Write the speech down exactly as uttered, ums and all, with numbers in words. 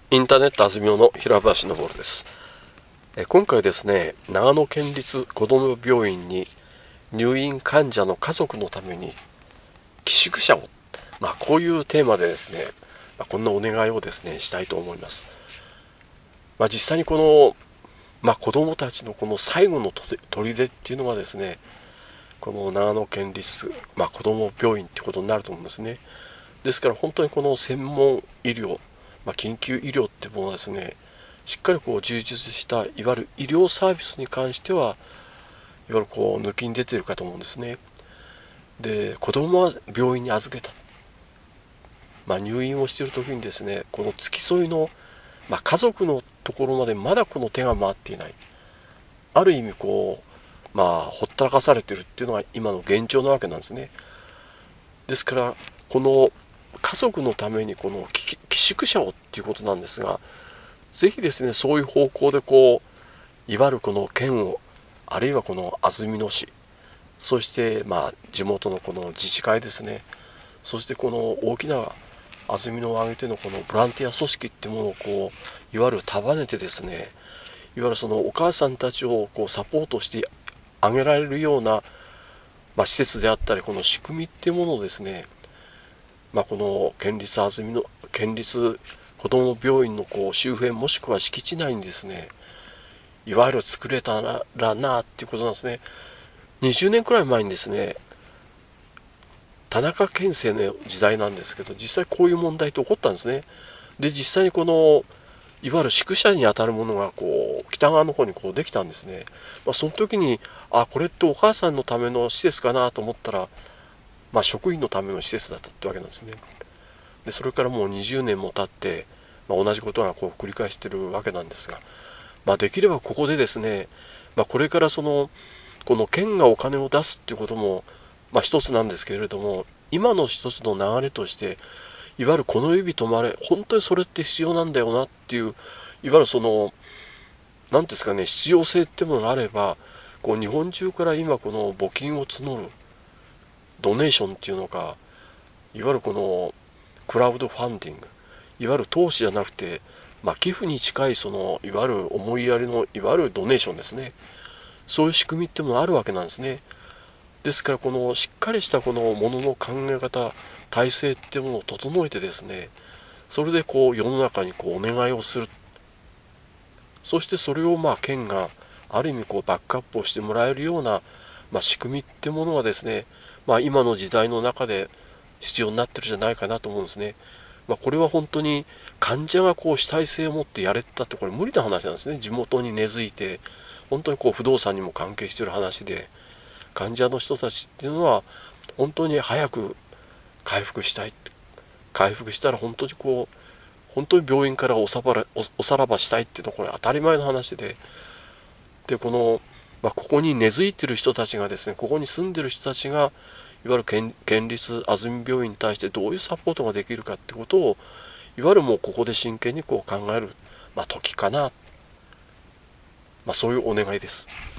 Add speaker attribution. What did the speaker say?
Speaker 1: インターネットあずみおの平林昇です。え今回ですね、長野県立こども病院に入院患者の家族のために寄宿舎を、まあ、こういうテーマでですね、まあ、こんなお願いをですねしたいと思います。まあ、実際にこの、まあ、子どもたちのこの最後の砦っていうのがですね、この長野県立、まあ、こども病院ってことになると思うんですね。ですから本当にこの専門医療、まあ、緊急医療っていうものはですね、しっかりこう充実したいわゆる医療サービスに関してはいわゆるこう抜きに出ているかと思うんですね。で、子供は病院に預けた、まあ、入院をしている時にですね、この付き添いの、まあ、家族のところまでまだこの手が回っていない、ある意味こうまあほったらかされているっていうのが今の現状なわけなんですね。ですからこの家族のためにこの寄宿舎をっていうことなんですが、ぜひですねそういう方向でこういわゆるこの県を、あるいはこの安曇野市、そしてまあ地元のこの自治会ですね、そしてこの大きな安曇野を挙げてのこのボランティア組織っていうものをこういわゆる束ねてですね、いわゆるそのお母さんたちをこうサポートしてあげられるような、まあ、施設であったり、この仕組みっていうものをですね、まあ、この県立安曇野県立こども病院のこう周辺もしくは敷地内にですね、いわゆる作れたらなっていうことなんですね。にじゅうねんくらい前にですね、田中県政の時代なんですけど、実際こういう問題って起こったんですね。で、実際にこのいわゆる宿舎にあたるものがこう北側の方にこうできたんですね。まあ、その時にあこれってお母さんのための施設かなと思ったら、まあ、職員のための施設だったってわけなんですね。でそれからもうにじゅうねんも経って、まあ、同じことがこう繰り返しているわけなんですが、まあ、できればここでですね、まあ、これからそのこの県がお金を出すっていうことも、まあ、一つなんですけれども、今の一つの流れとしていわゆるこの指止まれ、本当にそれって必要なんだよなっていう、いわゆるその何ですかね、必要性ってものがあれば、こう日本中から今この募金を募るドネーションっていうのか、いわゆるこのクラウドファンディング、いわゆる投資じゃなくて、まあ、寄付に近いそのいわゆる思いやりのいわゆるドネーションですね、そういう仕組みっていうのがあるわけなんですね。ですからこのしっかりしたこのものの考え方、体制っていうものを整えてですね、それでこう世の中にこうお願いをする、そしてそれをまあ県がある意味こうバックアップをしてもらえるような、まあ、仕組みってものがですね、まあ、今の時代の中で必要になってるんじゃないかなと思うんですね。まあ、これは本当に患者がこう主体性を持ってやれたってこれ無理な話なんですね。地元に根付いて本当にこう不動産にも関係している話で、患者の人たちっていうのは本当に早く回復したい、回復したら本当にこう本当に病院からおさばら お, おさらばしたいっていうのはこれ当たり前の話で、でこの、まあ、ここに根付いてる人たちがですね、ここに住んでる人たちがいわゆる 県, 県立安曇病院に対してどういうサポートができるかってことをいわゆるもうここで真剣にこう考える、まあ、時かな、まあ、そういうお願いです。